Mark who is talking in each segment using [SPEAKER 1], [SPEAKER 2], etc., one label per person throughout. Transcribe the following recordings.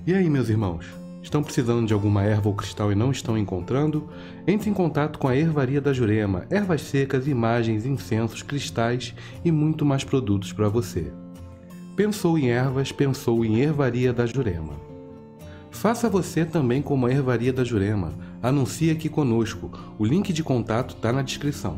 [SPEAKER 1] E aí, meus irmãos? Estão precisando de alguma erva ou cristal e não estão encontrando? Entre em contato com a Ervaria da Jurema. Ervas secas, imagens, incensos, cristais e muito mais produtos para você. Pensou em ervas, pensou em Ervaria da Jurema. Faça você também como a Ervaria da Jurema. Anuncie aqui conosco. O link de contato está na descrição.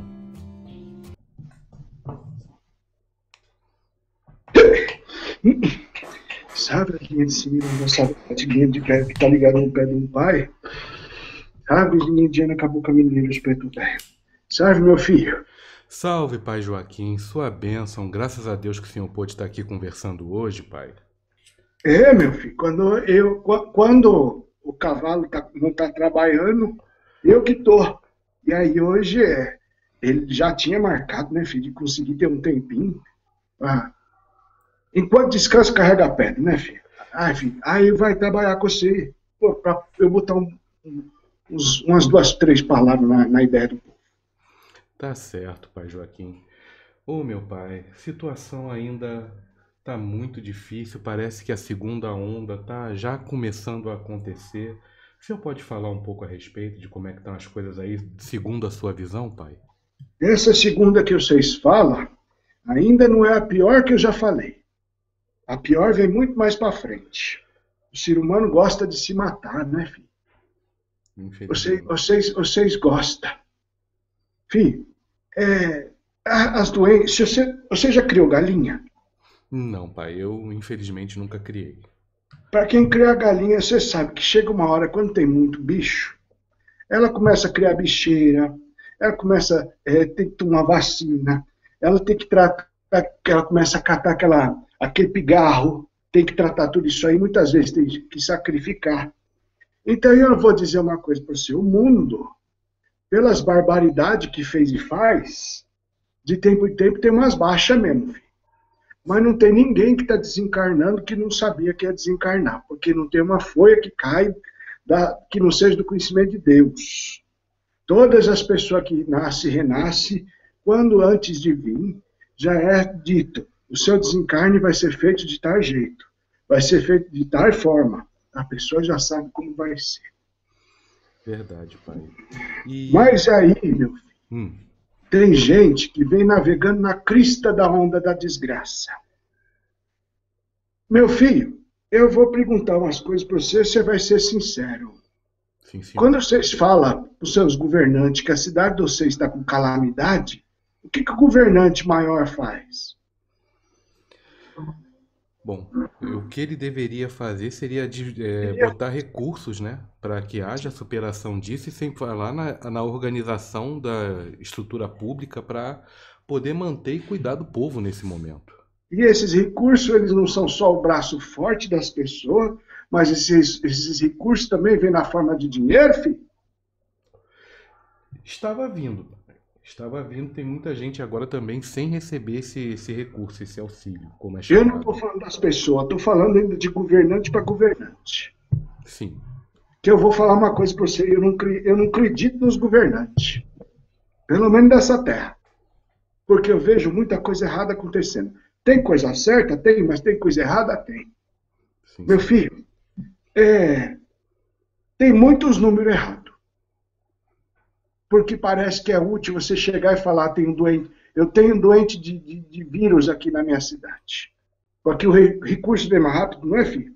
[SPEAKER 2] Sabe aquele ensino nessa batidinha de pé que tá ligado no pé de um pai? Sabe, linha indiana acabou com a menina de preto velho. Sabe, meu filho?
[SPEAKER 1] Salve, Pai Joaquim, sua bênção. Graças a Deus que o senhor pôde estar aqui conversando hoje, Pai.
[SPEAKER 2] Meu filho, quando o cavalo não tá trabalhando, eu que tô. E aí hoje ele já tinha marcado, né, filho, de conseguir ter um tempinho. Ah, enquanto descansa, carrega a pedra, né, filho? Ai, filho, aí vai trabalhar com você. Pô, pra eu botar umas duas, três palavras na ideia do povo.
[SPEAKER 1] Tá certo, Pai Joaquim. Ô, meu pai, situação ainda tá muito difícil. Parece que a segunda onda tá já começando a acontecer. O senhor pode falar um pouco a respeito de como é que estão as coisas aí, segundo a sua visão, pai?
[SPEAKER 2] Essa segunda que vocês falam, ainda não é a pior que eu já falei. A pior vem muito mais para frente. O ser humano gosta de se matar, né, filho?
[SPEAKER 1] Infelizmente.
[SPEAKER 2] Vocês gostam. Filho, as doenças. Você já criou galinha?
[SPEAKER 1] Não, pai, eu infelizmente nunca criei.
[SPEAKER 2] Para quem cria galinha, você sabe que chega uma hora, quando tem muito bicho, ela começa a criar bicheira, ela começa tem que tomar vacina, ela tem que tratar, ela começa a catar aquele pigarro, tem que tratar tudo isso aí, muitas vezes tem que sacrificar. Então eu vou dizer uma coisa para você, o mundo, pelas barbaridades que fez e faz, de tempo em tempo tem umas baixas mesmo, filho. Mas não tem ninguém que está desencarnando que não sabia que ia desencarnar, porque não tem uma folha que cai que não seja do conhecimento de Deus. Todas as pessoas que nascem e renascem, quando antes de vir, já é dito, o seu desencarne vai ser feito de tal jeito, vai ser feito de tal forma. A pessoa já sabe como vai ser.
[SPEAKER 1] Verdade, pai. E.
[SPEAKER 2] Mas aí, meu filho,
[SPEAKER 1] Hum,
[SPEAKER 2] tem gente que vem navegando na crista da onda da desgraça. Meu filho, eu vou perguntar umas coisas para você, você vai ser sincero.
[SPEAKER 1] sim, senhor.
[SPEAKER 2] Quando vocês falam para os seus governantes que a cidade de vocês está com calamidade, o que o governante maior faz?
[SPEAKER 1] Bom, o que ele deveria fazer seria botar recursos, né, para que haja superação disso e sem falar na organização da estrutura pública para poder manter e cuidar do povo nesse momento.
[SPEAKER 2] E esses recursos, eles não são só o braço forte das pessoas, mas esses recursos também vêm na forma de dinheiro, filho?
[SPEAKER 1] Estava vindo, estava vindo. Tem muita gente agora também sem receber esse recurso, esse auxílio, como é
[SPEAKER 2] Eu não estou
[SPEAKER 1] chamado.
[SPEAKER 2] falando das pessoas, estou falando ainda de governante para governante.
[SPEAKER 1] Sim,
[SPEAKER 2] Que eu vou falar uma coisa para você, eu não acredito nos governantes, pelo menos dessa terra, porque eu vejo muita coisa errada acontecendo. Tem coisa certa? Tem, mas tem coisa errada? Tem.
[SPEAKER 1] sim,
[SPEAKER 2] Meu
[SPEAKER 1] sim.
[SPEAKER 2] filho, tem muitos números errados, porque parece que é útil você chegar e falar, eu tenho um doente de vírus aqui na minha cidade. Porque o recurso vem mais rápido, não é, filho?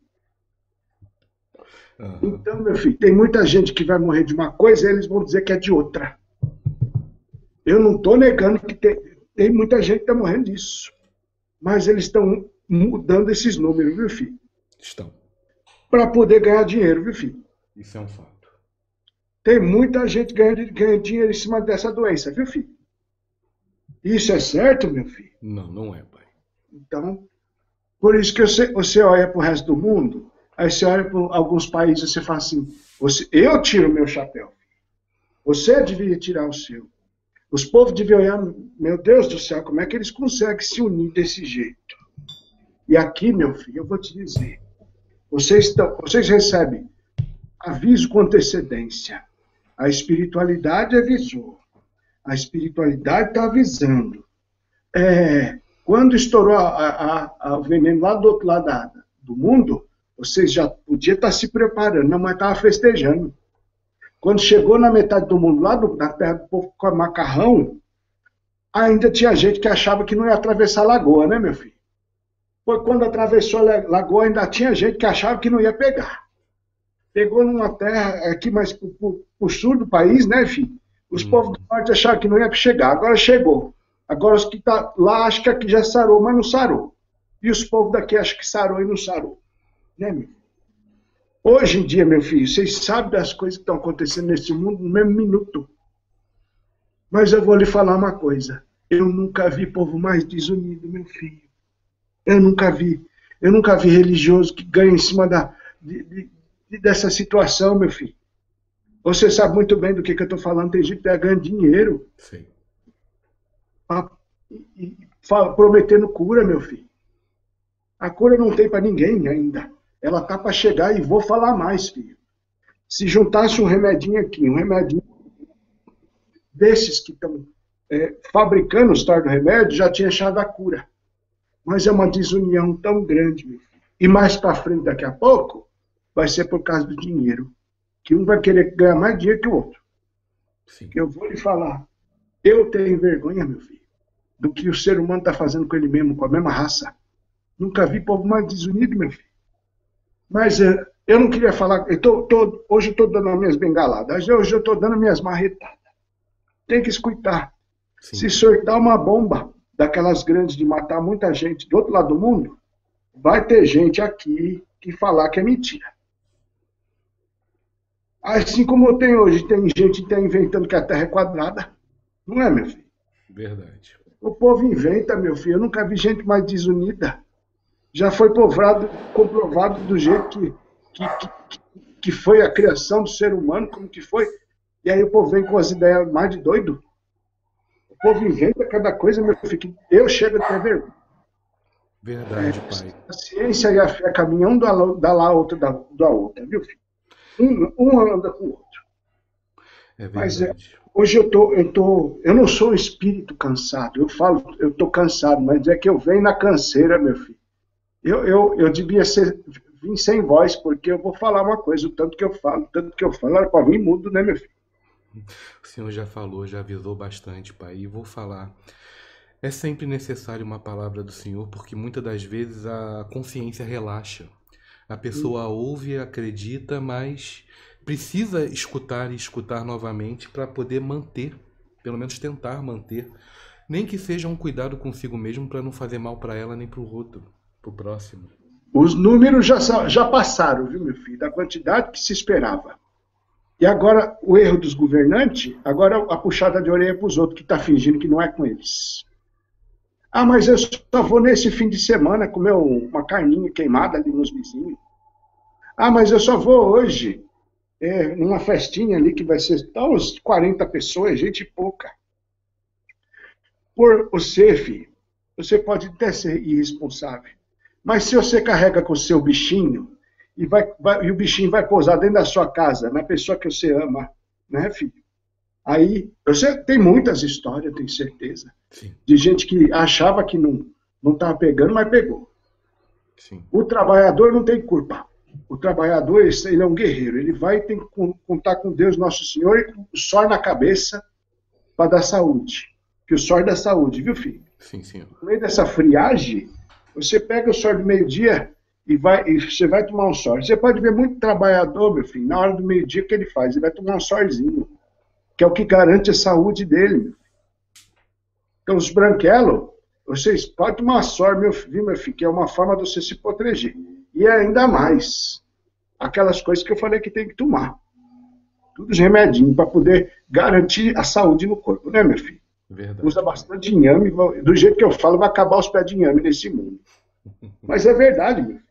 [SPEAKER 1] Aham.
[SPEAKER 2] Então, meu filho, tem muita gente que vai morrer de uma coisa e eles vão dizer que é de outra. Eu não estou negando que tem muita gente que está morrendo disso. Mas eles estão mudando esses números, viu, filho?
[SPEAKER 1] Estão.
[SPEAKER 2] Para poder ganhar dinheiro, viu, filho?
[SPEAKER 1] Isso é um fato.
[SPEAKER 2] Tem muita gente ganhando dinheiro em cima dessa doença, viu, filho? Isso é certo, meu filho?
[SPEAKER 1] Não, não é, pai.
[SPEAKER 2] Então, por isso que você olha para o resto do mundo, aí você olha para alguns países e você fala assim, eu tiro o meu chapéu. Você deveria tirar o seu. Os povos deviam olhar, meu Deus do céu, como é que eles conseguem se unir desse jeito? E aqui, meu filho, eu vou te dizer, vocês recebem aviso com antecedência. A espiritualidade avisou. A espiritualidade está avisando. Quando estourou o veneno lá do outro lado do mundo, vocês já podiam estar se preparando, não, mas estava festejando. Quando chegou na metade do mundo, lá na terra do povo com macarrão, ainda tinha gente que achava que não ia atravessar a lagoa, né, meu filho? Foi quando atravessou a lagoa, ainda tinha gente que achava que não ia pegar. Pegou numa terra aqui mais para o sul do país, né, filho? Os povos do norte achavam que não ia chegar, agora chegou. Agora os que estão lá acham que aqui já sarou, mas não sarou. E os povos daqui acham que sarou e não sarou. Né, meu? Hoje em dia, meu filho, vocês sabem das coisas que estão acontecendo nesse mundo no mesmo minuto. Mas eu vou lhe falar uma coisa. Eu nunca vi povo mais desunido, meu filho. Eu nunca vi. Eu nunca vi religioso que ganha em cima dessa situação, meu filho. Você sabe muito bem do que eu estou falando. Tem gente que está ganhando dinheiro.
[SPEAKER 1] Sim.
[SPEAKER 2] Prometendo cura, meu filho. A cura não tem para ninguém ainda. Ela tá para chegar e vou falar mais, filho. Se juntasse um remedinho aqui, um remedinho desses que estão fabricando os tais do remédio, já tinha achado a cura. Mas é uma desunião tão grande, meu filho. E mais para frente, daqui a pouco, vai ser por causa do dinheiro. Que um vai querer ganhar mais dinheiro que o outro.
[SPEAKER 1] Sim.
[SPEAKER 2] Que eu vou lhe falar. Eu tenho vergonha, meu filho, do que o ser humano está fazendo com ele mesmo, com a mesma raça. Nunca vi povo mais desunido, meu filho. Mas eu não queria falar. Hoje eu estou dando as minhas bengaladas. Hoje eu estou dando as minhas marretadas. Tem que escutar.
[SPEAKER 1] Sim.
[SPEAKER 2] Se soltar uma bomba daquelas grandes de matar muita gente do outro lado do mundo, vai ter gente aqui que falar que é mentira. Assim como tem hoje, tem gente que está inventando que a Terra é quadrada. Não é, meu filho?
[SPEAKER 1] Verdade.
[SPEAKER 2] O povo inventa, meu filho. Eu nunca vi gente mais desunida. Já foi comprovado do jeito que foi a criação do ser humano, como que foi. E aí o povo vem com as ideias mais de doido. O povo inventa cada coisa, meu filho, que eu chego a ter vergonha.
[SPEAKER 1] Verdade, pai.
[SPEAKER 2] A ciência e a fé caminham um da lá, outro da outra, viu, filho? Um anda com o outro.
[SPEAKER 1] É verdade.
[SPEAKER 2] Mas hoje eu não sou um espírito cansado. Eu estou cansado, mas é que eu venho na canseira, meu filho. Eu devia vir sem voz, porque eu vou falar uma coisa, o tanto que eu falo, era para vir mudo, né, meu filho?
[SPEAKER 1] O senhor já falou, já avisou bastante, pai, e vou falar. É sempre necessário uma palavra do Senhor, porque muitas das vezes a consciência relaxa. A pessoa ouve, acredita, mas precisa escutar e escutar novamente para poder manter, pelo menos tentar manter, nem que seja um cuidado consigo mesmo para não fazer mal para ela nem para o outro, para o próximo.
[SPEAKER 2] Os números já passaram, viu, meu filho, da quantidade que se esperava. E agora o erro dos governantes, agora a puxada de orelha para os outros que estão fingindo que não é com eles. Ah, mas eu só vou nesse fim de semana comer uma carninha queimada ali nos vizinhos. Ah, mas eu só vou hoje numa festinha ali que vai ser uns 40 pessoas, gente pouca. Por você, filho, você pode até ser irresponsável. Mas se você carrega com o seu bichinho e o bichinho vai pousar dentro da sua casa, na pessoa que você ama, né, filho? Aí, você tem muitas histórias, tenho certeza,
[SPEAKER 1] Sim.
[SPEAKER 2] de gente que achava que não estava pegando, mas pegou.
[SPEAKER 1] Sim.
[SPEAKER 2] O trabalhador não tem culpa. O trabalhador, ele é um guerreiro. Ele vai ter que contar com Deus, Nosso Senhor, e com o sol na cabeça para dar saúde. Que o sol dá saúde, viu, filho?
[SPEAKER 1] Sim, senhor.
[SPEAKER 2] No meio dessa friagem, você pega o sol do meio-dia e você vai tomar um sol. Você pode ver muito trabalhador, meu filho, na hora do meio-dia, o que ele faz? Ele vai tomar um solzinho, que é o que garante a saúde dele, meu filho. Então, os branquelos, vocês podem tomar sol, meu filho, que é uma forma de você se proteger. E ainda mais, aquelas coisas que eu falei que tem que tomar. Todos os remedinhos para poder garantir a saúde no corpo, né, meu filho?
[SPEAKER 1] Verdade.
[SPEAKER 2] Usa bastante inhame, do jeito que eu falo, vai acabar os pés de inhame nesse mundo. Mas é verdade, meu filho.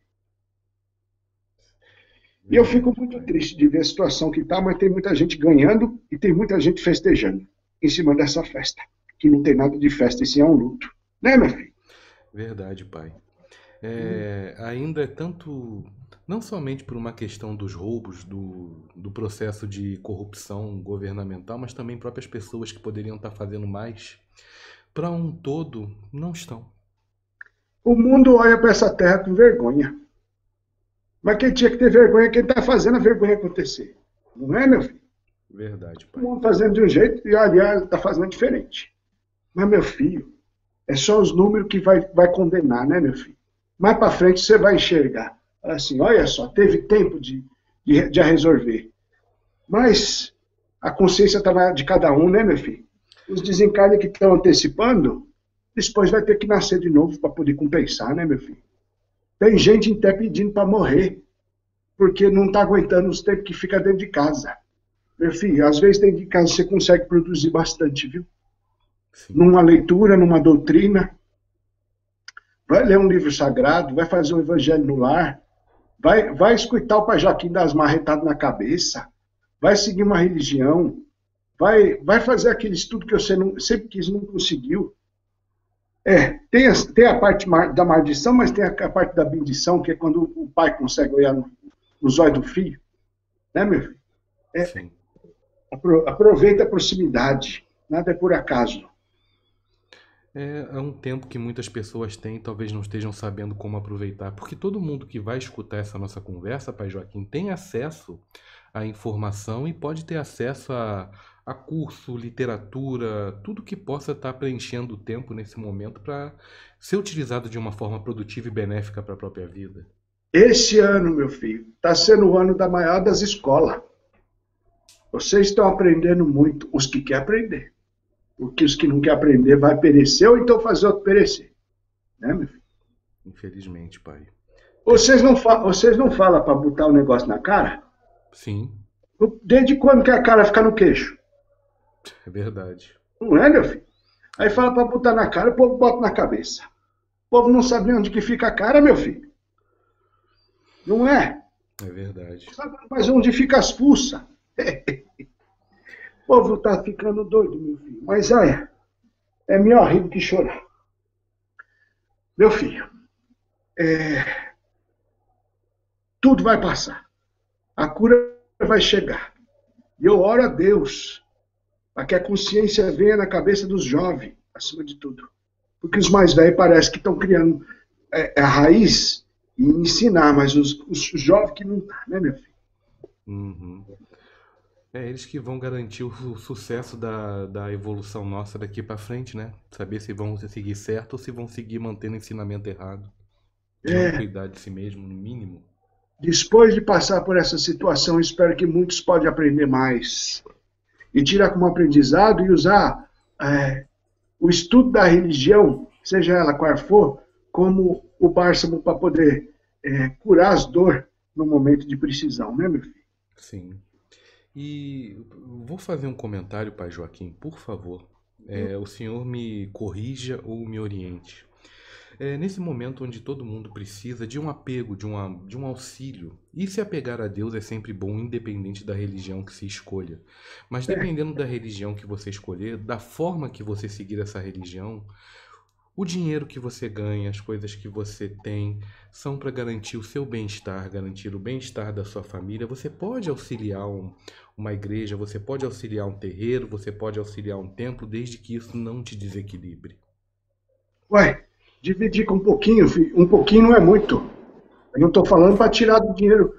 [SPEAKER 2] E eu fico muito triste de ver a situação que está, mas tem muita gente ganhando e tem muita gente festejando em cima dessa festa. Que não tem nada de festa, isso é um luto. Né, meu filho?
[SPEAKER 1] Verdade, pai. Ainda é tanto, não somente por uma questão dos roubos, do processo de corrupção governamental, mas também próprias pessoas que poderiam estar fazendo mais, para um todo, não estão.
[SPEAKER 2] O mundo olha para essa terra com vergonha. Mas quem tinha que ter vergonha é quem está fazendo a vergonha acontecer. Não é, meu filho?
[SPEAKER 1] Verdade, pai.
[SPEAKER 2] Todo mundo fazendo de um jeito e, aliás, está fazendo diferente. Mas, meu filho, é só os números que vai condenar, né, meu filho? Mais para frente você vai enxergar. Assim, olha só, teve tempo de resolver. Mas a consciência está de cada um, né, meu filho? Os desencarnes que estão antecipando, depois vai ter que nascer de novo para poder compensar, né, meu filho? Tem gente até pedindo para morrer, porque não está aguentando os tempos que fica dentro de casa. Meu filho, às vezes dentro de casa você consegue produzir bastante, viu?
[SPEAKER 1] Sim.
[SPEAKER 2] Numa leitura, numa doutrina. Vai ler um livro sagrado, vai fazer um evangelho no lar, vai escutar o Pai Joaquim das marretadas na cabeça, vai seguir uma religião, vai fazer aquele estudo que você sempre quis e não conseguiu. Tem a parte da maldição, mas tem a parte da bendição, que é quando o pai consegue olhar nos olhos do filho. Né, meu filho?
[SPEAKER 1] Sim.
[SPEAKER 2] Aproveita a proximidade. Nada é por acaso.
[SPEAKER 1] É um tempo que muitas pessoas têm e talvez não estejam sabendo como aproveitar, porque todo mundo que vai escutar essa nossa conversa, Pai Joaquim, tem acesso à informação e pode ter acesso a curso, literatura, tudo que possa estar preenchendo o tempo nesse momento para ser utilizado de uma forma produtiva e benéfica para a própria vida.
[SPEAKER 2] Esse ano, meu filho, está sendo o ano da maior das escolas. Vocês estão aprendendo muito, os que querem aprender. Porque os que não querem aprender vai perecer ou então fazer outro perecer. Né, meu filho?
[SPEAKER 1] Infelizmente, pai.
[SPEAKER 2] Vocês não falam para botar o negócio na cara?
[SPEAKER 1] Sim,
[SPEAKER 2] Desde quando que a cara fica no queixo?
[SPEAKER 1] é verdade.
[SPEAKER 2] Não é, meu filho? Aí fala para botar na cara, o povo bota na cabeça. O povo não sabe onde que fica a cara, meu filho. Não é?
[SPEAKER 1] É verdade.
[SPEAKER 2] Sabe mais onde fica as fuças? O povo tá ficando doido, meu filho. Mas olha, é melhor rir do que chorar. Meu filho, tudo vai passar. A cura vai chegar. E eu oro a Deus para que a consciência venha na cabeça dos jovens, acima de tudo. Porque os mais velhos parece que estão criando a raiz e ensinar, mas os jovens que não estão, né, meu filho?
[SPEAKER 1] Uhum. É eles que vão garantir o sucesso da evolução nossa daqui para frente, né? Saber se vão seguir certo ou se vão seguir mantendo o ensinamento errado. Não cuidar de si mesmo, no mínimo.
[SPEAKER 2] Depois de passar por essa situação, espero que muitos possam aprender mais. E tirar como aprendizado e usar o estudo da religião, seja ela qual for, como o bálsamo para poder curar as dores no momento de precisão, né, meu filho?
[SPEAKER 1] Sim. E vou fazer um comentário, Pai Joaquim, por favor. O senhor me corrija ou me oriente. Nesse momento onde todo mundo precisa de um apego, de um auxílio. E se apegar a Deus é sempre bom, independente da religião que se escolha. Mas dependendo da religião que você escolher, da forma que você seguir essa religião, o dinheiro que você ganha, as coisas que você tem, são para garantir o seu bem-estar, garantir o bem-estar da sua família. Você pode auxiliar uma igreja, você pode auxiliar um terreiro, você pode auxiliar um templo, desde que isso não te desequilibre.
[SPEAKER 2] Ué, dividir com um pouquinho, filho. Um pouquinho não é muito. Eu não estou falando para tirar do dinheiro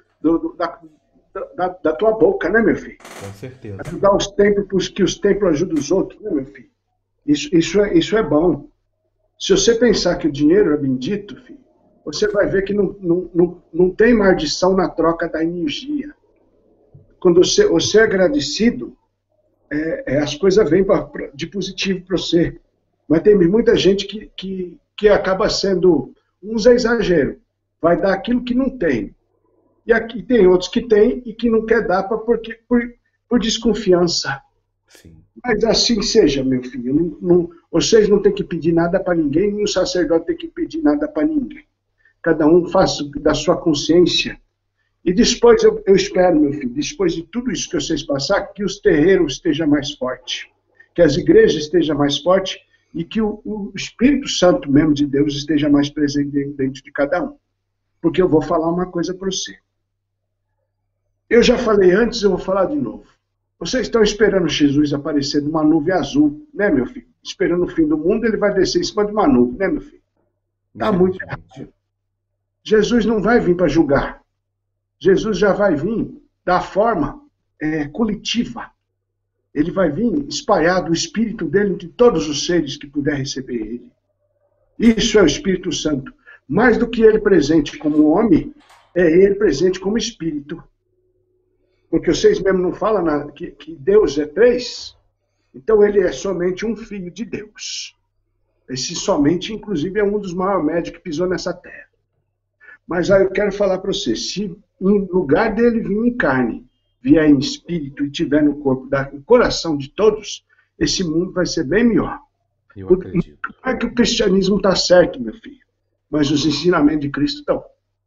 [SPEAKER 2] da tua boca, né, meu filho?
[SPEAKER 1] Com certeza.
[SPEAKER 2] Ajudar os templos, que os templos ajudam os outros, né, meu filho? Isso é bom. Se você pensar que o dinheiro é bendito, filho, você vai ver que não tem maldição na troca da energia. Quando você é agradecido, as coisas vêm de positivo para você. Mas tem muita gente que acaba sendo, uns é exagero, vai dar aquilo que não tem. E aqui tem outros que tem e que não quer dar por desconfiança.
[SPEAKER 1] Sim.
[SPEAKER 2] Mas assim seja, meu filho. Vocês não têm que pedir nada para ninguém, nem o sacerdote tem que pedir nada para ninguém. Cada um faz da sua consciência. E depois eu espero, meu filho, depois de tudo isso que vocês passaram, que os terreiros estejam mais fortes, que as igrejas estejam mais fortes e que o Espírito Santo mesmo de Deus esteja mais presente dentro de cada um. Porque eu vou falar uma coisa para você. Eu já falei antes, eu vou falar de novo. Vocês estão esperando Jesus aparecer numa nuvem azul, né, meu filho? Esperando o fim do mundo, ele vai descer em cima de uma nuvem, né, meu filho? Está muito errado. Jesus não vai vir para julgar. Jesus já vai vir da forma coletiva. Ele vai vir espalhado o Espírito dele entre todos os seres que puder receber ele. Isso é o Espírito Santo. Mais do que ele presente como homem, é ele presente como Espírito. Porque vocês mesmo não falam que Deus é três? Então ele é somente um filho de Deus. Esse somente, inclusive, é um dos maiores médicos que pisou nessa terra. Mas aí eu quero falar para você, se em lugar dele vir em carne, vier em espírito e tiver no corpo, no coração de todos, esse mundo vai ser bem melhor.
[SPEAKER 1] Eu acredito.
[SPEAKER 2] Não é que o cristianismo está certo, meu filho, mas os ensinamentos de Cristo estão.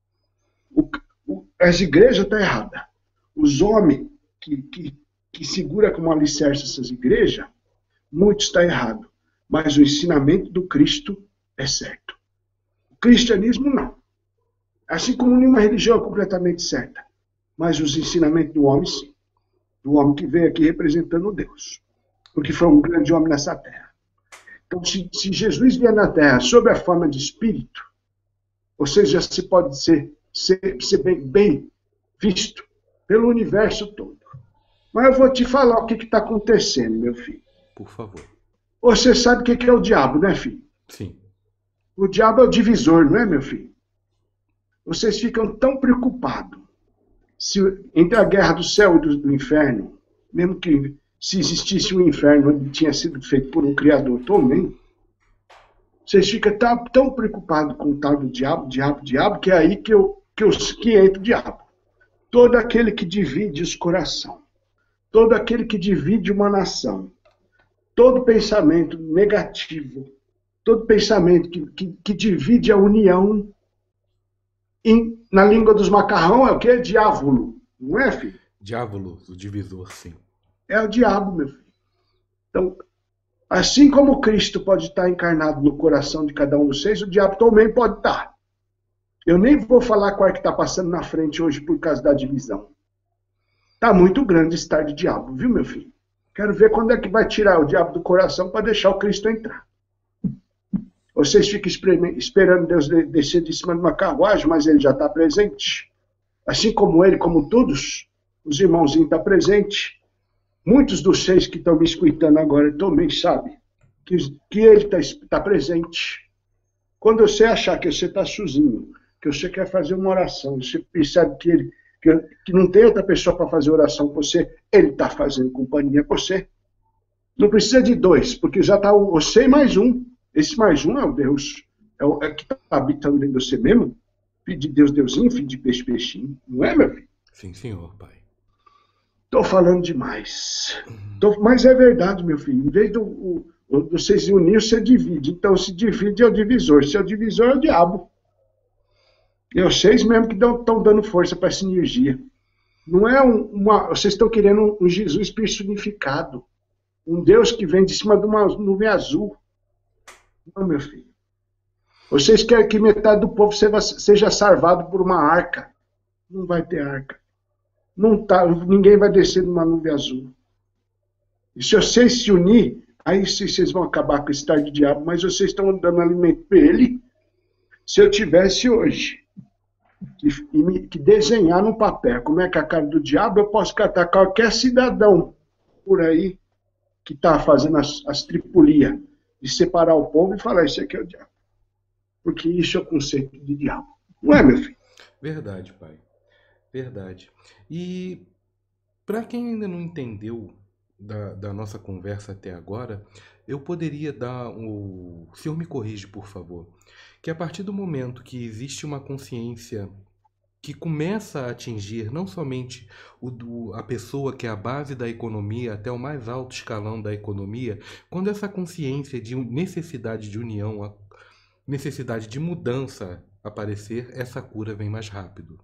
[SPEAKER 2] As igrejas estão erradas. Os homens que seguram como alicerce essas igrejas, muitos estão errados. Mas o ensinamento do Cristo é certo. O cristianismo não. Assim como nenhuma religião é completamente certa. Mas os ensinamentos do homem, sim. Do homem que veio aqui representando Deus. Porque foi um grande homem nessa terra. Então, se Jesus vier na terra sob a forma de espírito, ou seja, se pode ser bem visto pelo universo todo. Mas eu vou te falar o que está acontecendo, meu filho.
[SPEAKER 1] Por favor.
[SPEAKER 2] Você sabe o que é o diabo, né, filho?
[SPEAKER 1] Sim.
[SPEAKER 2] O diabo é o divisor, não é, meu filho? Vocês ficam tão preocupados entre a guerra do céu e do inferno, mesmo que se existisse um inferno onde tinha sido feito por um criador também, vocês ficam tão preocupados com o tal do diabo, que é aí que entra o diabo. Todo aquele que divide os corações, todo aquele que divide uma nação, todo pensamento negativo, todo pensamento que divide a união, na língua dos macarrão é o quê? Diávolo, não é, filho?
[SPEAKER 1] Diávolo, o divisor, sim.
[SPEAKER 2] É o diabo, meu filho. Então, assim como Cristo pode estar encarnado no coração de cada um de vocês, o diabo também pode estar. Eu nem vou falar qual é que está passando na frente hoje por causa da divisão. Está muito grande esse tal de diabo, viu, meu filho? Quero ver quando é que vai tirar o diabo do coração para deixar o Cristo entrar. Vocês ficam esperando Deus descer de cima de uma carruagem, mas ele já está presente. Assim como ele, como todos, os irmãozinhos estão presentes. Muitos dos seis que estão me escutando agora também sabem que ele está presente. Quando você achar que você está sozinho, que você quer fazer uma oração, você percebe que não tem outra pessoa para fazer oração com você, ele está fazendo companhia com você. Não precisa de dois, porque já está você e mais um. Esse mais um é o Deus, é que está habitando dentro de você mesmo. Filho de Deus, Deusinho, filho de peixe, peixinho. Não é, meu filho?
[SPEAKER 1] Sim, senhor, pai.
[SPEAKER 2] Estou falando demais. Mas é verdade, meu filho. Em vez de vocês se unir, você divide. Então, se divide é o divisor. Se é o divisor, é o diabo. E vocês mesmo que estão dando força para essa energia. Não é vocês estão querendo um Jesus personificado. Um Deus que vem de cima de uma nuvem azul. Não, meu filho. Vocês querem que metade do povo seja salvado por uma arca. Não vai ter arca. Ninguém vai descer numa nuvem azul. E se vocês se unir, aí vocês vão acabar com esse tal de diabo, mas vocês estão dando alimento para ele. Se eu tivesse hoje que desenhar no papel como é que é a cara do diabo, eu posso catar qualquer cidadão por aí que está fazendo as tripulias de separar o povo e falar, isso aqui é o diabo. Porque isso é o conceito de diabo. Não é, meu filho?
[SPEAKER 1] Verdade, pai. Verdade. E para quem ainda não entendeu da nossa conversa até agora, eu poderia dar o senhor me corrige, por favor, que a partir do momento que existe uma consciência que começa a atingir não somente a pessoa que é a base da economia até o mais alto escalão da economia, quando essa consciência de necessidade de união, necessidade de mudança aparecer, essa cura vem mais rápido.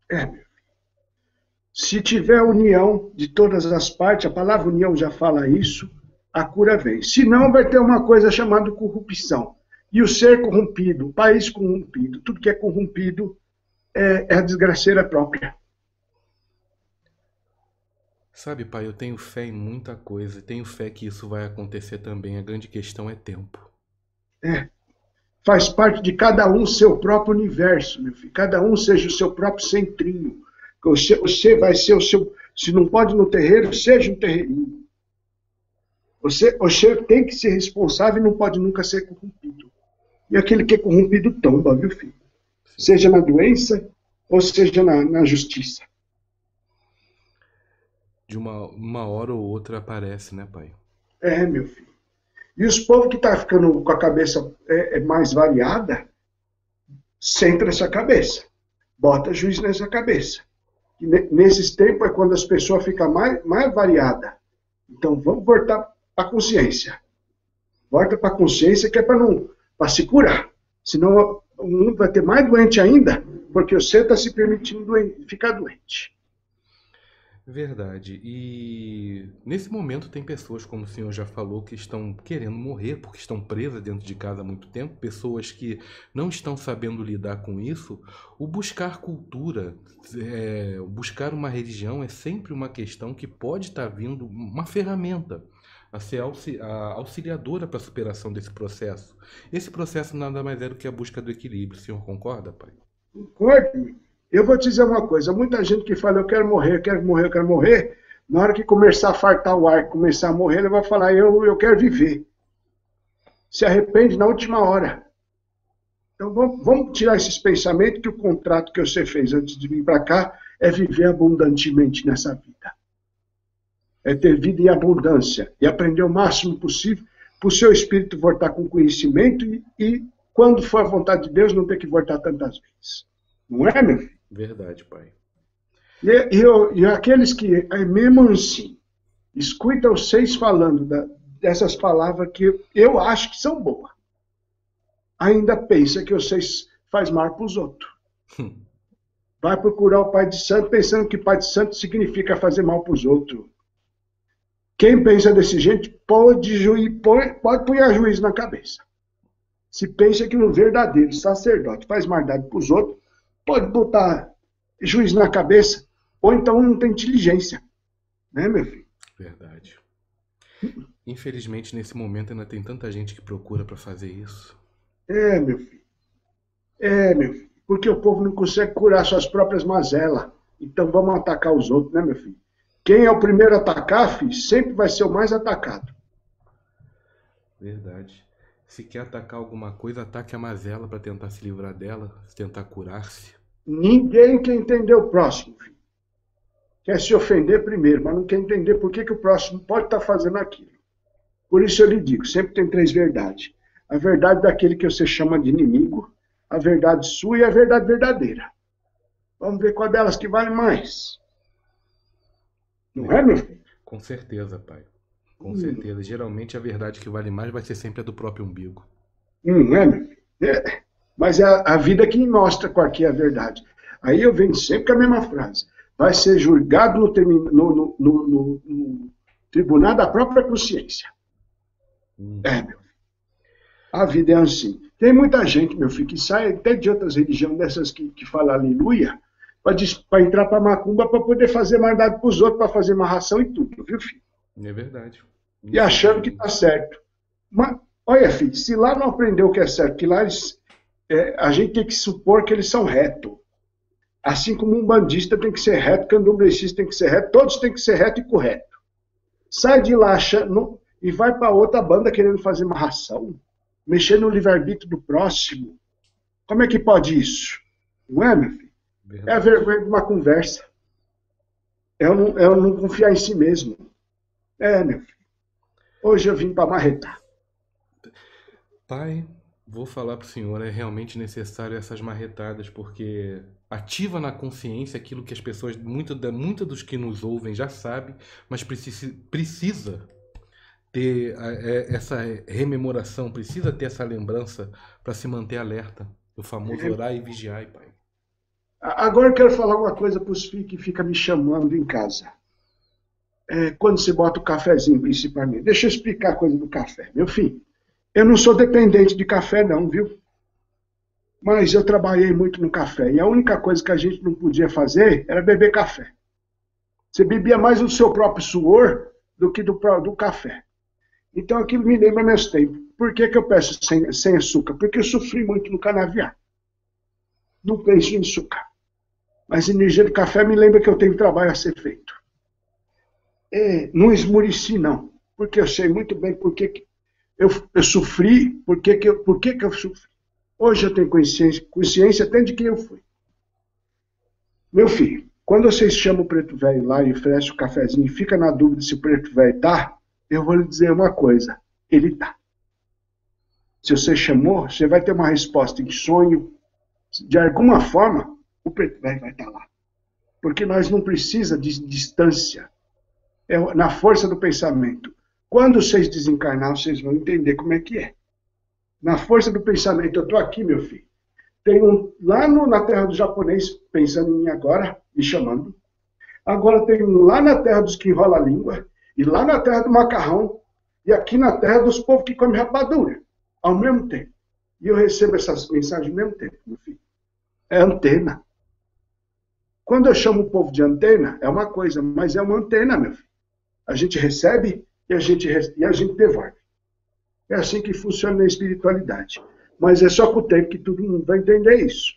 [SPEAKER 2] Se tiver união de todas as partes, a palavra união já fala isso, a cura vem. Senão vai ter uma coisa chamada corrupção. E o ser corrompido, o país corrompido, tudo que é corrompido é a desgraceira própria.
[SPEAKER 1] Sabe, pai, eu tenho fé em muita coisa, tenho fé que isso vai acontecer também. A grande questão é tempo.
[SPEAKER 2] Faz parte de cada um seu próprio universo, meu filho. Cada um seja o seu próprio centrinho. Você vai ser o seu... Se não pode no terreiro, seja um terreirinho. Você tem que ser responsável e não pode nunca ser corrompido. E aquele que é corrompido tomba, viu, filho? Seja na doença ou seja na justiça.
[SPEAKER 1] De uma hora ou outra aparece, né, pai?
[SPEAKER 2] É, meu filho. E os povos que estão ficando com a cabeça mais variada, centra essa cabeça. Bota juiz nessa cabeça. E nesses tempos é quando as pessoas ficam mais variadas. Então vamos voltar para a consciência. Volta para a consciência que é para se curar. Senão o mundo vai ter mais doente ainda, porque você está se permitindo ficar doente.
[SPEAKER 1] Verdade. E nesse momento tem pessoas, como o senhor já falou, que estão querendo morrer porque estão presas dentro de casa há muito tempo, pessoas que não estão sabendo lidar com isso. O buscar cultura, buscar uma religião é sempre uma questão que pode estar vindo, uma ferramenta a ser a auxiliadora para a superação desse processo. Esse processo nada mais é do que a busca do equilíbrio. O senhor concorda, pai?
[SPEAKER 2] Concordo. Eu vou te dizer uma coisa, muita gente que fala eu quero morrer, eu quero morrer, eu quero morrer, na hora que começar a fartar o ar, começar a morrer, ele vai falar eu quero viver. Se arrepende na última hora. Então vamos tirar esses pensamentos que o contrato que você fez antes de vir para cá é viver abundantemente nessa vida. É ter vida em abundância e aprender o máximo possível para o seu espírito voltar com conhecimento e quando for a vontade de Deus, não ter que voltar tantas vezes. Não é, meu filho?
[SPEAKER 1] Verdade, pai.
[SPEAKER 2] E aqueles que, mesmo assim, escutam vocês falando dessas palavras que eu acho que são boas, ainda pensa que vocês faz mal para os outros. Vai procurar o pai de santo pensando que pai de santo significa fazer mal para os outros. Quem pensa desse jeito pode pôr a juízo na cabeça. Se pensa que no verdadeiro sacerdote faz maldade para os outros, pode botar juiz na cabeça, ou então não tem inteligência. Né, meu filho?
[SPEAKER 1] Verdade. Infelizmente, nesse momento, ainda tem tanta gente que procura para fazer isso.
[SPEAKER 2] Meu filho. Meu filho. Porque o povo não consegue curar suas próprias mazelas. Então vamos atacar os outros, né, meu filho? Quem é o primeiro a atacar, filho, sempre vai ser o mais atacado.
[SPEAKER 1] Verdade. Se quer atacar alguma coisa, ataque a mazela para tentar se livrar dela, tentar curar-se.
[SPEAKER 2] Ninguém quer entender o próximo, filho. Quer se ofender primeiro, mas não quer entender por que o próximo pode estar fazendo aquilo. Por isso eu lhe digo, sempre tem 3 verdades. A verdade daquele que você chama de inimigo, a verdade sua e a verdade verdadeira. Vamos ver qual delas que vale mais. Não é, meu filho?
[SPEAKER 1] Com certeza, pai. Com certeza. Geralmente a verdade que vale mais vai ser sempre a do próprio umbigo.
[SPEAKER 2] Não é, meu filho? Mas é a vida que mostra qual que é a verdade. Aí eu venho sempre com a mesma frase. Vai ser julgado no tribunal da própria consciência. Meu filho. A vida é assim. Tem muita gente, meu filho, que sai até de outras religiões, dessas que falam aleluia, para entrar para macumba, para poder fazer maldade para os outros, para fazer amarração e tudo, viu, filho?
[SPEAKER 1] É verdade.
[SPEAKER 2] E achando que está certo. Mas, olha, filho, se lá não aprendeu o que é certo, que lá a gente tem que supor que eles são retos. Assim como um bandista tem que ser reto, candomblessista tem que ser reto, todos têm que ser reto e correto. Sai de lá e vai para outra banda querendo fazer amarração, mexer no livre-arbítrio do próximo. Como é que pode isso? Não é, meu filho? Verdade. É a vergonha de uma conversa. É eu não confiar em si mesmo. Meu filho. Hoje eu vim para marretar.
[SPEAKER 1] Pai, vou falar para o senhor, é realmente necessário essas marretadas, porque ativa na consciência aquilo que as pessoas, muitos dos que nos ouvem já sabem, mas precisa ter essa rememoração, precisa ter essa lembrança para se manter alerta. O famoso orar e vigiar, pai.
[SPEAKER 2] Agora eu quero falar uma coisa para os filhos que ficam me chamando em casa. Quando você bota o cafezinho, principalmente. Deixa eu explicar a coisa do café. Meu filho, eu não sou dependente de café não, viu? Mas eu trabalhei muito no café. E a única coisa que a gente não podia fazer era beber café. Você bebia mais o seu próprio suor do que do café. Então aquilo me lembra meus tempos. Por que eu peço sem açúcar? Porque eu sofri muito no canavial. Não penso em açúcar. Mas energia do café me lembra que eu tenho trabalho a ser feito. Não esmureci, não. Porque eu sei muito bem por que eu sofri, por que eu sofri. Hoje eu tenho consciência até de quem eu fui. Meu filho, quando vocês chamam o preto velho lá e oferecem o cafezinho e fica na dúvida se o preto velho tá, eu vou lhe dizer uma coisa, ele tá. Se você chamou, você vai ter uma resposta em sonho, de alguma forma, o preto velho vai estar lá. Porque nós não precisamos de distância, é na força do pensamento. Quando vocês desencarnar, vocês vão entender como é que é. Na força do pensamento, eu estou aqui, meu filho. Tem um lá na terra do japonês, pensando em mim agora, me chamando. Agora tem um lá na terra dos que enrola a língua, e lá na terra do macarrão, e aqui na terra dos povos que comem rapadura, ao mesmo tempo. E eu recebo essas mensagens ao mesmo tempo, meu filho. É antena. Quando eu chamo o povo de antena, é uma coisa, mas é uma antena, meu filho. A gente recebe e a gente devolve. É assim que funciona na espiritualidade. Mas é só com o tempo que todo mundo vai entender isso.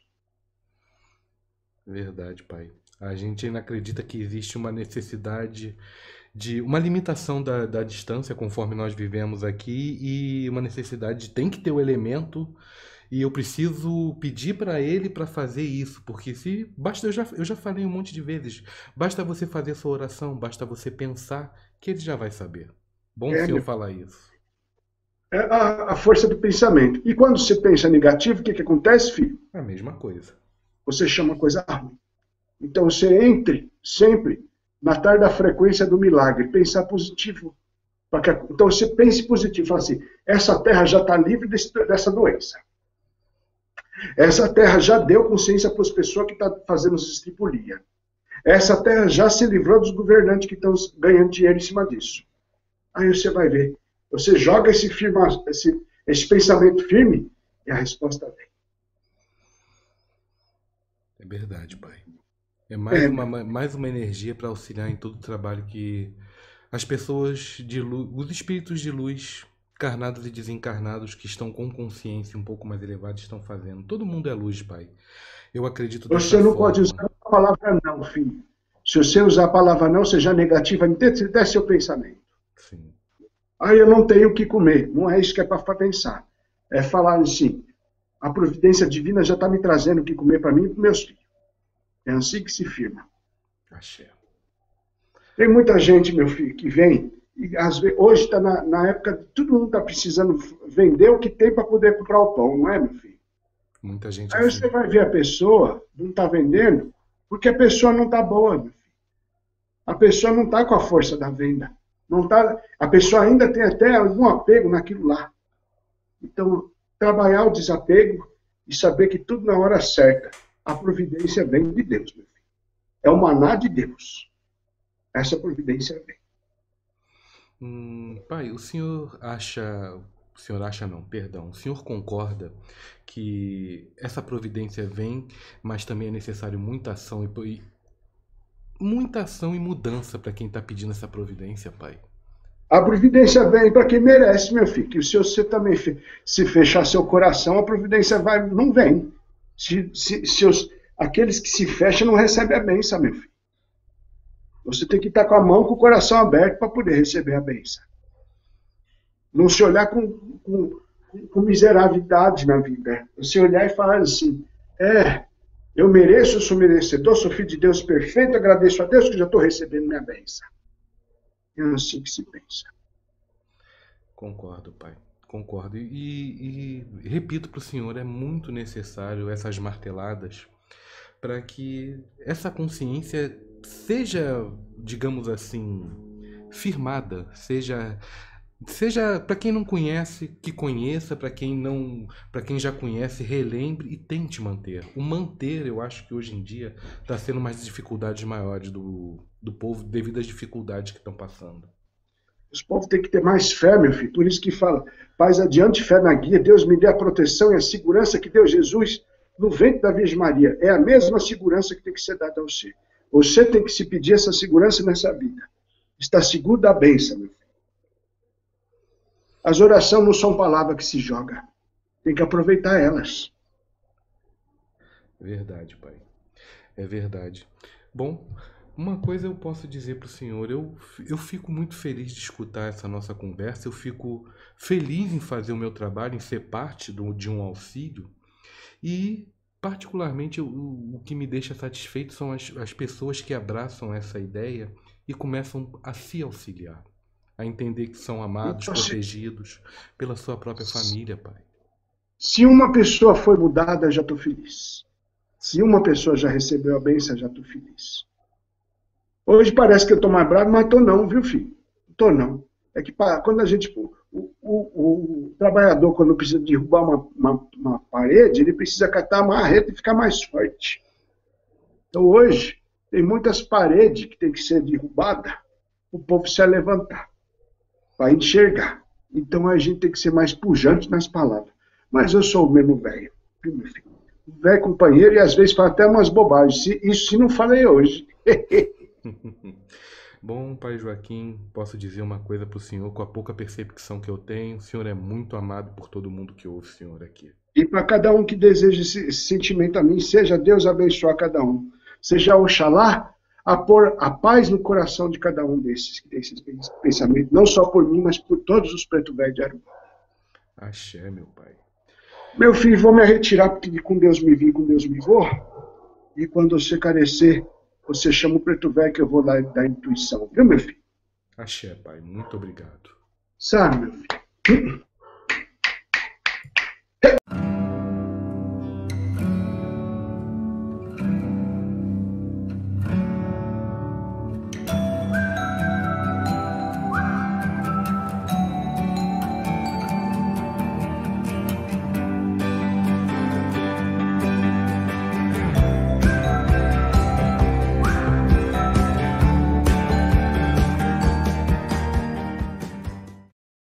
[SPEAKER 1] Verdade, pai. A gente ainda acredita que existe uma necessidade de uma limitação da distância conforme nós vivemos aqui e uma necessidade de tem que ter o elemento e eu preciso pedir para ele para fazer isso, porque se basta eu já falei um monte de vezes, basta você fazer sua oração, basta você pensar que ele já vai saber. Bom o senhor falar isso.
[SPEAKER 2] É a força do pensamento. E quando você pensa negativo, o que acontece, filho?
[SPEAKER 1] É a mesma coisa.
[SPEAKER 2] Você chama coisa ruim. Então você entre sempre na tarde da frequência do milagre, pensar positivo. Então você pense positivo, fala assim, essa terra já está livre dessa doença. Essa terra já deu consciência para as pessoas que estão fazendo estripulia. Essa terra já se livrou dos governantes que estão ganhando dinheiro em cima disso. Aí você vai ver. Você joga esse pensamento firme e a resposta vem.
[SPEAKER 1] É verdade, pai. É mais uma energia para auxiliar em todo o trabalho que as pessoas de luz, os espíritos de luz, encarnados e desencarnados, que estão com consciência um pouco mais elevada, estão fazendo. Todo mundo é luz, pai. Eu acredito dessa
[SPEAKER 2] forma. Você não
[SPEAKER 1] forma.
[SPEAKER 2] pode usar a palavra não, filho. Se você usar a palavra não, você já negativa até seu pensamento.
[SPEAKER 1] Sim.
[SPEAKER 2] Aí eu não tenho o que comer. Não é isso que é para pensar. É falar assim, a providência divina já está me trazendo o que comer para mim e para meus filhos. É assim que se firma.
[SPEAKER 1] Axé.
[SPEAKER 2] Tem muita gente, meu filho, que vem, e às vezes, hoje está na época de todo mundo está precisando vender o que tem para poder comprar o pão, não é, meu filho?
[SPEAKER 1] Muita gente
[SPEAKER 2] Aí
[SPEAKER 1] assim.
[SPEAKER 2] você vai ver a pessoa, não está vendendo, porque a pessoa não está boa, meu filho. A pessoa não está com a força da venda. Não tá, a pessoa ainda tem até algum apego naquilo lá. Então, trabalhar o desapego e saber que tudo na hora certa. A providência vem de Deus, meu filho. É o maná de Deus. Essa providência vem.
[SPEAKER 1] Pai, o senhor acha não, perdão. O senhor concorda que essa providência vem, mas também é necessário muita ação e mudança para quem está pedindo essa providência, pai?
[SPEAKER 2] A providência vem para quem merece, meu filho. Que se você também se fechar seu coração, a providência não vem. Aqueles que se fecham não recebem a bênção, meu filho. Você tem que estar com a mão, com o coração aberto para poder receber a bênção. Não se olhar com miserabilidade na vida. Você olhar e falar assim, eu mereço, eu sou merecedor, sou filho de Deus perfeito, agradeço a Deus que já estou recebendo minha bênção. É assim que se pensa.
[SPEAKER 1] Concordo, pai. Concordo. E repito para o senhor, é muito necessário essas marteladas para que essa consciência seja, digamos assim, firmada, seja para quem não conhece, que conheça, para quem já conhece, relembre e tente manter. O manter, eu acho que hoje em dia está sendo mais dificuldades maiores do povo devido às dificuldades que estão passando.
[SPEAKER 2] Os povos têm que ter mais fé, meu filho. Por isso que fala, paz adiante, fé na guia. Deus me dê a proteção e a segurança que deu Jesus no ventre da Virgem Maria. É a mesma segurança que tem que ser dada a você. Você tem que se pedir essa segurança nessa vida. Está seguro da bênção, meu filho. As orações não são palavras que se joga. Tem que aproveitar elas.
[SPEAKER 1] Verdade, pai. É verdade. Bom, uma coisa eu posso dizer para o senhor, eu fico muito feliz de escutar essa nossa conversa, eu fico feliz em fazer o meu trabalho, em ser parte de um auxílio, e particularmente o que me deixa satisfeito são as pessoas que abraçam essa ideia e começam a se auxiliar, a entender que são amados,
[SPEAKER 2] Então,
[SPEAKER 1] protegidos pela sua própria família, pai.
[SPEAKER 2] se uma pessoa foi mudada, já estou feliz. Se uma pessoa já recebeu a bênção, já estou feliz. Hoje parece que eu estou mais bravo, mas estou não, viu, filho? Estou não. É que quando a gente. O trabalhador, quando precisa derrubar uma parede, ele precisa catar a marreta e ficar mais forte. Então hoje, tem muitas paredes que tem que ser derrubadas para o povo se levantar, para enxergar. Então a gente tem que ser mais pujante nas palavras. Mas eu sou o mesmo velho, viu, meu filho? Velho companheiro e às vezes fala até umas bobagens. Isso se não falei hoje.
[SPEAKER 1] Bom, pai Joaquim, posso dizer uma coisa para o senhor, com a pouca percepção que eu tenho, o senhor é muito amado por todo mundo que ouve o senhor aqui.
[SPEAKER 2] E para cada um que deseja esse sentimento a mim, seja Deus abençoar cada um. Seja Oxalá a pôr a paz no coração de cada um desses que tem esses pensamentos, não só por mim, mas por todos os preto velhos de Aruba.
[SPEAKER 1] Axé, meu pai.
[SPEAKER 2] Meu filho, vou me retirar, porque com Deus me vim, com Deus me vou. E quando você carecer, você chama o preto velho que eu vou lá dar intuição. Viu, meu filho?
[SPEAKER 1] Axé, pai. Muito obrigado.
[SPEAKER 2] Sabe, meu filho?